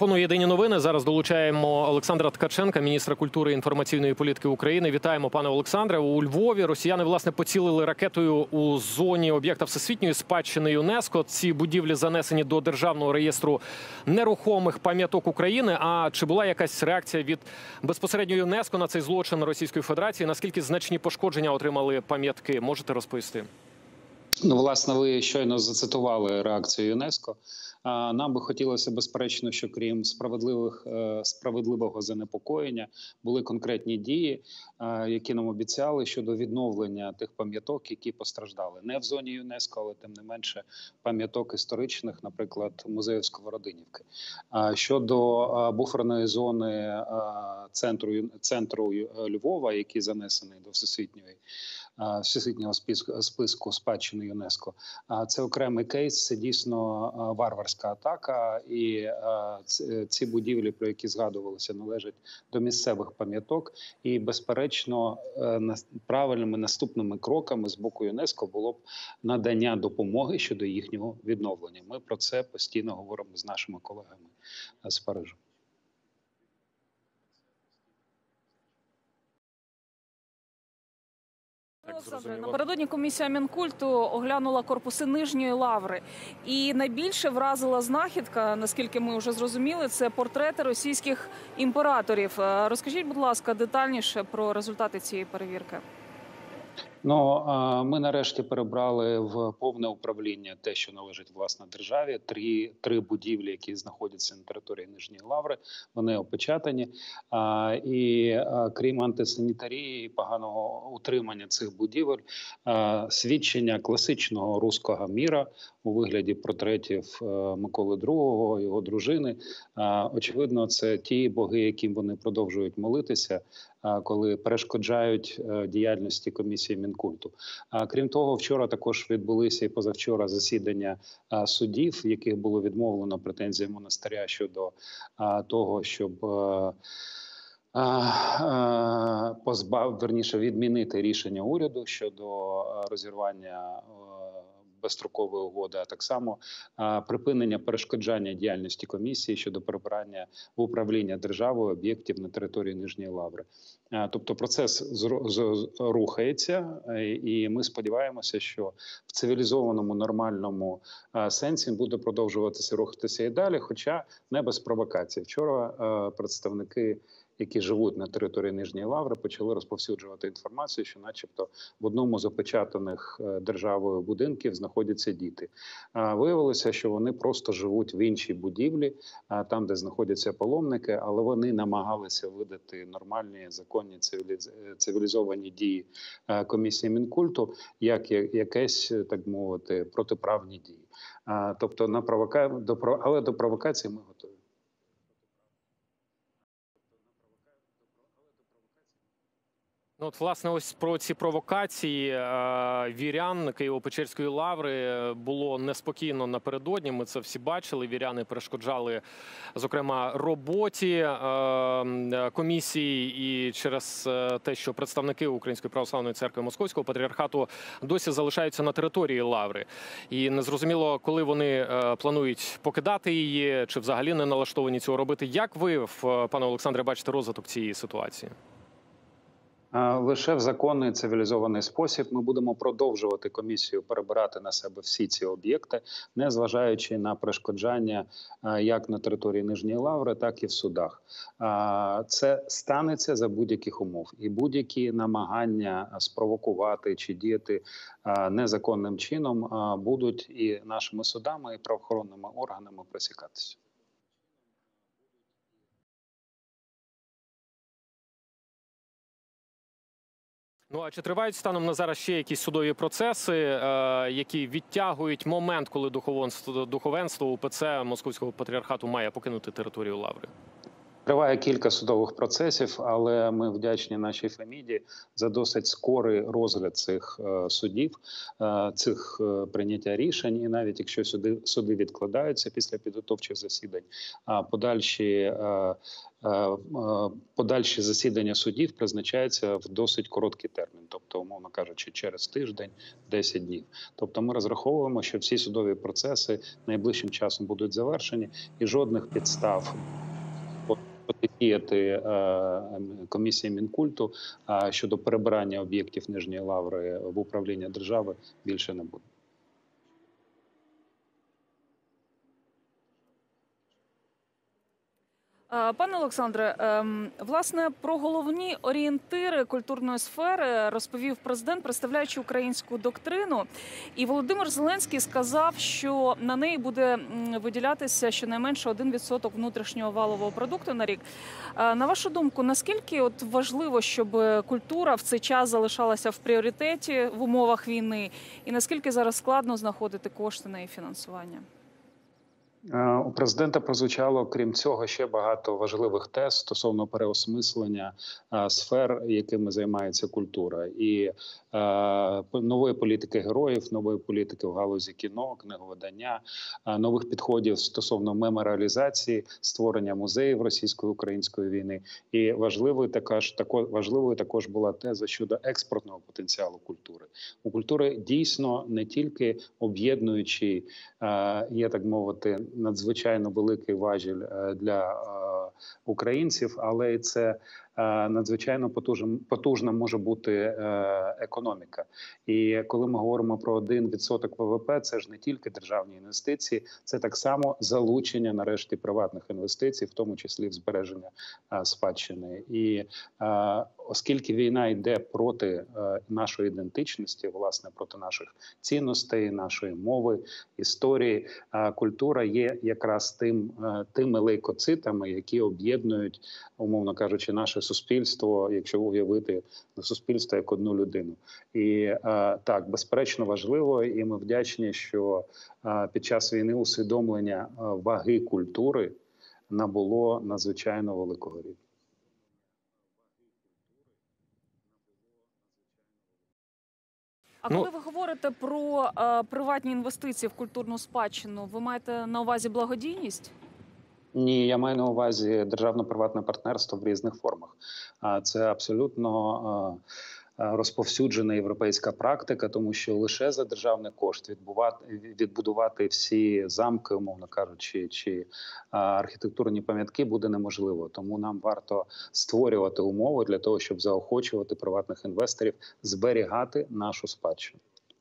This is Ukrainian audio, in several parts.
Марафону «Єдині новини». Зараз долучаємо Олександра Ткаченка, міністра культури і інформаційної політики України. Вітаємо, пане Олександре. У Львові росіяни, власне, поцілили ракетою у зоні об'єкта всесвітньої спадщини ЮНЕСКо. Ці будівлі занесені до Державного реєстру нерухомих пам'яток України. А чи була якась реакція від безпосередньо ЮНЕСКо на цей злочин Російської Федерації? Наскільки значні пошкодження отримали пам'ятки? Можете розповісти? Ну, власне, ви щойно зацитували реакцію ЮНЕСКо. Нам би хотілося, безперечно, що крім справедливого занепокоєння, були конкретні дії, які нам обіцяли щодо відновлення тих пам'яток, які постраждали. Не в зоні ЮНЕСКо, але тим не менше пам'яток історичних, наприклад, музею Сковородинівки. Щодо буферної зони центру Львова, який занесений до всесвітнього списку спадщини ЮНЕСКо, це окремий кейс, це дійсно варварська атака, і ці будівлі, про які згадувалося, належать до місцевих пам'яток. І, безперечно, правильними наступними кроками з боку ЮНЕСКо було б надання допомоги щодо їхнього відновлення. Ми про це постійно говоримо з нашими колегами з Парижу. Олександре, напередодні комісія Мінкульту оглянула корпуси Нижньої Лаври. І найбільше вразила знахідка, наскільки ми вже зрозуміли, це портрети російських імператорів. Розкажіть, будь ласка, детальніше про результати цієї перевірки. Ну, ми нарешті перебрали в повне управління те, що належить, власне, державі. Три будівлі, які знаходяться на території Нижньої Лаври, вони опечатані. І крім антисанітарії і поганого утримання цих будівель, свідчення класичного руського міра у вигляді портретів Миколи II, його дружини. Очевидно, це ті боги, яким вони продовжують молитися, коли перешкоджають діяльності комісії Мінкульту. Крім того, вчора також відбулися і позавчора засідання судів, в яких було відмовлено претензії монастиря щодо того, щоб відмінити рішення уряду щодо розірвання безстрокової угоди, а так само припинення перешкоджання діяльності комісії щодо перебрання в управління державою об'єктів на території Нижньої Лаври. Тобто процес рухається, і ми сподіваємося, що в цивілізованому, нормальному сенсі буде продовжуватися рухатися і далі, хоча не без провокацій. Вчора представники, які живуть на території Нижньої Лаври, почали розповсюджувати інформацію, що начебто в одному з опечатаних державою будинків знаходяться діти. Виявилося, що вони просто живуть в іншій будівлі, там, де знаходяться паломники, але вони намагалися видати нормальні, законні, цивілізовані дії комісії Мінкульту, як якесь, так мовити, протиправні дії. Тобто, але до провокації ми готові. Ну, от, власне, ось про ці провокації вірян Києво-Печерської лаври було неспокійно напередодні. Ми це всі бачили. Віряни перешкоджали, зокрема, роботі комісії, і через те, що представники Української православної церкви Московського патріархату досі залишаються на території лаври. І незрозуміло, коли вони планують покидати її, чи взагалі не налаштовані цього робити. Як ви, пане Олександре, бачите розвиток цієї ситуації? Лише в законний цивілізований спосіб ми будемо продовжувати комісію перебирати на себе всі ці об'єкти, не зважаючи на перешкоджання як на території Нижньої Лаври, так і в судах. Це станеться за будь-яких умов. І будь-які намагання спровокувати чи діяти незаконним чином будуть і нашими судами, і правоохоронними органами пресікатися. Ну, а чи тривають станом на зараз ще якісь судові процеси, які відтягують момент, коли духовенство УПЦ Московського патріархату має покинути територію Лаври? Триває кілька судових процесів, але ми вдячні нашій Феміді за досить скорий розгляд цих судів, цих прийняття рішень. І навіть якщо суди відкладаються після підготовчих засідань, подальші подальші засідання судів призначаються в досить короткий термін, тобто, умовно кажучи, через тиждень, 10 днів. Тобто ми розраховуємо, що всі судові процеси найближчим часом будуть завершені і жодних підстав протидіяти комісії Мінкульту щодо перебирання об'єктів Нижньої Лаври в управління держави більше не буде. Пане Олександре, власне, про головні орієнтири культурної сфери розповів президент, представляючи українську доктрину. І Володимир Зеленський сказав, що на неї буде виділятися щонайменше 1% внутрішнього валового продукту на рік. На вашу думку, наскільки важливо, щоб культура в цей час залишалася в пріоритеті в умовах війни? І наскільки зараз складно знаходити кошти на її фінансування? У президента прозвучало, крім цього, ще багато важливих тез стосовно переосмислення сфер, якими займається культура. І нової політики героїв, нової політики в галузі кіно, книговидання, нових підходів стосовно меморіалізації, створення музеїв російсько-української війни. І важливою також була теза щодо експортного потенціалу культури. У культури дійсно не тільки об'єднуючий, є, так мовити, надзвичайно великий важіль для українців, але це надзвичайно потужна може бути економіка. І коли ми говоримо про 1% ВВП, це ж не тільки державні інвестиції, це так само залучення, нарешті, приватних інвестицій, в тому числі в збереження спадщини. І оскільки війна йде проти нашої ідентичності, власне, проти наших цінностей, нашої мови, історії, культура є якраз тими лейкоцитами, які об'єднують, умовно кажучи, наше суспільство, якщо уявити суспільство як одну людину. І так, безперечно, важливо, і ми вдячні, що під час війни усвідомлення ваги культури набуло надзвичайно великого рівня. А коли ви говорите про приватні інвестиції в культурну спадщину, ви маєте на увазі благодійність? Ні, я маю на увазі державно-приватне партнерство в різних формах. Це абсолютно розповсюджена європейська практика, тому що лише за державний кошт відбудувати всі замки, умовно кажучи, чи архітектурні пам'ятки буде неможливо. Тому нам варто створювати умови для того, щоб заохочувати приватних інвесторів зберігати нашу спадщину.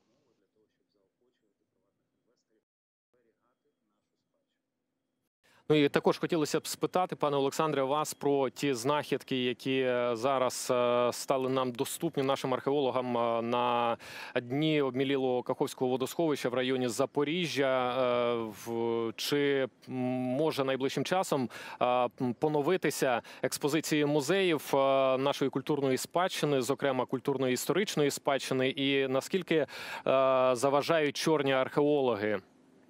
Ну і також хотілося б спитати, пане Олександре, вас про ті знахідки, які зараз стали нам доступні, нашим археологам, на дні обмілілого Каховського водосховища в районі Запоріжжя. Чи може найближчим часом поновитися експозиції музеїв нашої культурної спадщини, зокрема культурно-історичної спадщини, і наскільки заважають чорні археологи?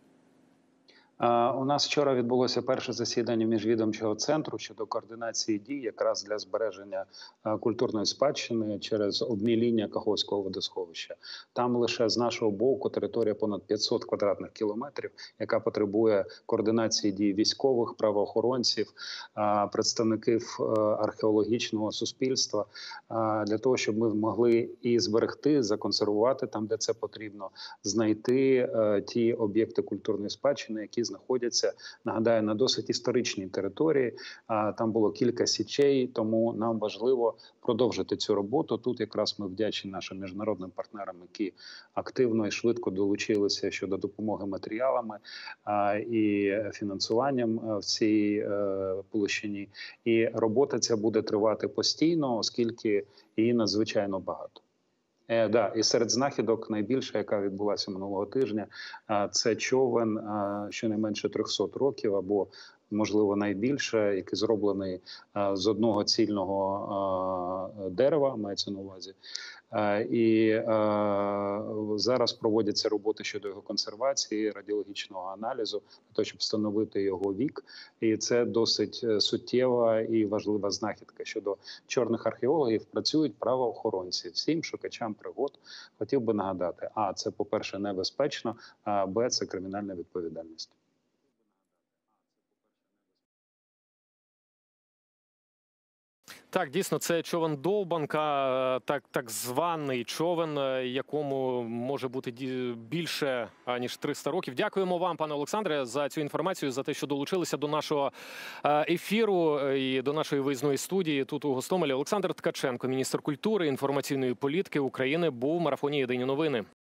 У нас вчора відбулося перше засідання міжвідомчого центру щодо координації дій якраз для збереження культурної спадщини через обміління Каховського водосховища. Там лише з нашого боку територія понад 500 квадратних кілометрів, яка потребує координації дій військових, правоохоронців, представників археологічного суспільства, для того, щоб ми могли і зберегти, законсервувати там, де це потрібно, знайти ті об'єкти культурної спадщини, які знаходяться, нагадаю, на досить історичній території. Там було кілька січей, тому нам важливо продовжити цю роботу. Тут якраз ми вдячні нашим міжнародним партнерам, які активно і швидко долучилися щодо допомоги матеріалами і фінансуванням в цій площині. І робота ця буде тривати постійно, оскільки її надзвичайно багато. І серед знахідок найбільша, яка відбулася минулого тижня, це човен щонайменше 300 років або, можливо, найбільше, який зроблений з одного цільного дерева, мається на увазі. І зараз проводяться роботи щодо його консервації, радіологічного аналізу, для того, щоб встановити його вік. І це досить суттєва і важлива знахідка. Щодо чорних археологів працюють правоохоронці. Всім шукачам пригод хотів би нагадати: а, це, по-перше, небезпечно, а, б, це кримінальна відповідальність. Так, дійсно, це човен Довбанка, так званий човен, якому може бути більше ніж 300 років. Дякуємо вам, пане Олександре, за цю інформацію, за те, що долучилися до нашого ефіру і до нашої виїзної студії тут у Гостомелі. Олександр Ткаченко, міністр культури і інформаційної політики України, був в марафоні «Єдині новини».